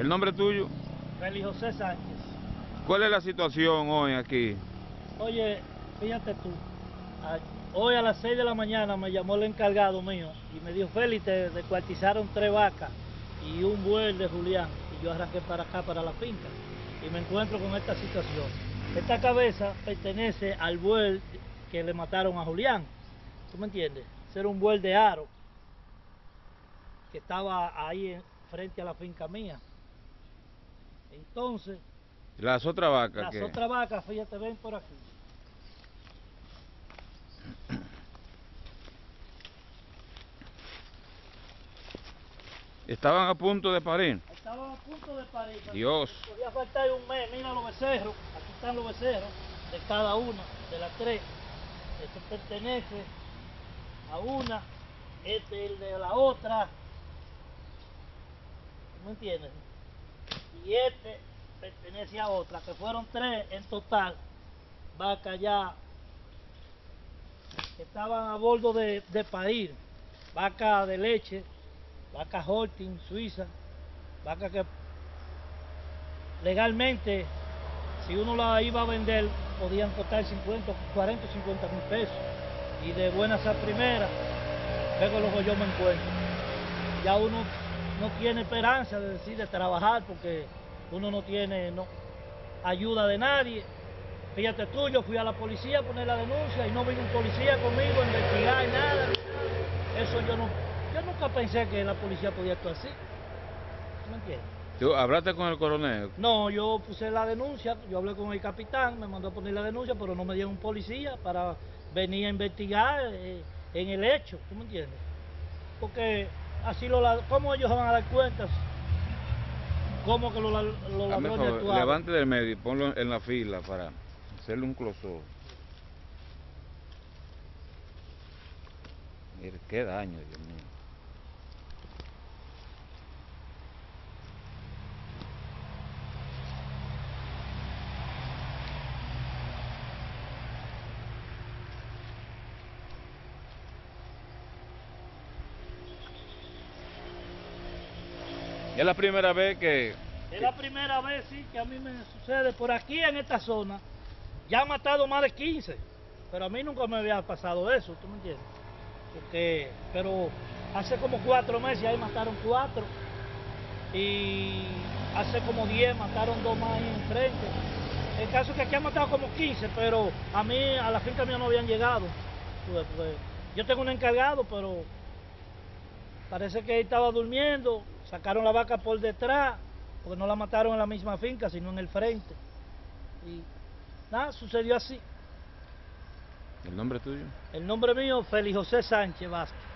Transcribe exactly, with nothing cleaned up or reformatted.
¿El nombre tuyo? Félix José Sánchez. ¿Cuál es la situación hoy aquí? Oye, fíjate tú, a- hoy a las seis de la mañana me llamó el encargado mío y me dijo: Félix, te descuartizaron tres vacas y un buey de Julián. Y yo arranqué para acá, para la finca, y me encuentro con esta situación. Esta cabeza pertenece al buey que le mataron a Julián. ¿Tú me entiendes? Ese era un buey de aro que estaba ahí en- frente a la finca mía. Entonces, Las otras vacas las que... otras vacas, fíjate, ven por aquí. estaban a punto de parir. Estaban a punto de parir. Dios. Podía faltar un mes. Mira los becerros. Aquí están los becerros de cada una, de las tres. Este pertenece a una, este es el de la otra. ¿Tú me entiendes? Y este pertenece a otra, que fueron tres en total. Vacas ya que estaban a bordo de, de parir. Vaca de leche, vaca Holstein, Suiza, vaca que legalmente, si uno la iba a vender, podían costar cincuenta, cuarenta o cincuenta mil pesos. Y de buenas a primeras, luego los yo me encuentro. Ya uno no tiene esperanza de decir de trabajar porque uno no tiene no, ayuda de nadie. Fíjate tú, yo fui a la policía a poner la denuncia y no vino un policía conmigo a investigar nada. Eso yo no, yo nunca pensé que la policía podía actuar así. ¿Tú me entiendes? ¿Tú hablaste con el coronel? No, yo puse la denuncia, yo hablé con el capitán, me mandó a poner la denuncia, pero no me dieron un policía para venir a investigar eh, en el hecho, ¿tú me entiendes? Porque así, lo, ¿cómo ellos van a dar cuentas? ¿Cómo que los, los Hazme ladrones favor, actuaron? levante del medio y ponlo en la fila para hacerle un close-up. Mire, qué daño, Dios mío. Es la primera vez que... Es la primera vez, sí, que a mí me sucede por aquí en esta zona. Ya han matado más de quince, pero a mí nunca me había pasado eso, ¿tú me entiendes? Porque, pero hace como cuatro meses ahí mataron cuatro y hace como diez mataron dos más ahí enfrente. El caso es que aquí han matado como quince, pero a mí, a la finca mía no habían llegado. Pues, yo tengo un encargado, pero parece que él estaba durmiendo, sacaron la vaca por detrás, porque no la mataron en la misma finca, sino en el frente. Y nada, sucedió así. ¿El nombre tuyo? El nombre mío, Félix José Sánchez Vázquez.